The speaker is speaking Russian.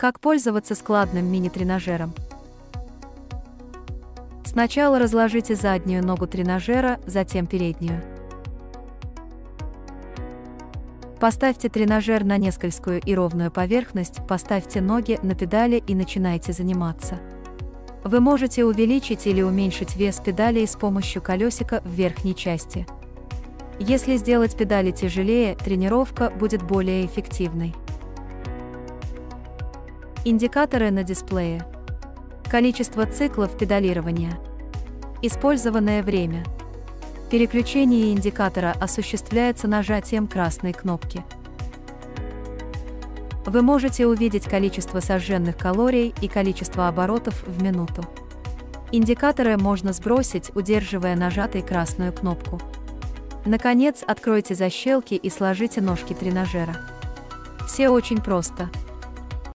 Как пользоваться складным мини-тренажером? Сначала разложите заднюю ногу тренажера, затем переднюю. Поставьте тренажер на нескользкую и ровную поверхность, поставьте ноги на педали и начинайте заниматься. Вы можете увеличить или уменьшить вес педалей с помощью колесика в верхней части. Если сделать педали тяжелее, тренировка будет более эффективной. Индикаторы на дисплее. Количество циклов педалирования. Использованное время. Переключение индикатора осуществляется нажатием красной кнопки. Вы можете увидеть количество сожженных калорий и количество оборотов в минуту. Индикаторы можно сбросить, удерживая нажатой красную кнопку. Наконец, откройте защелки и сложите ножки тренажера. Все очень просто.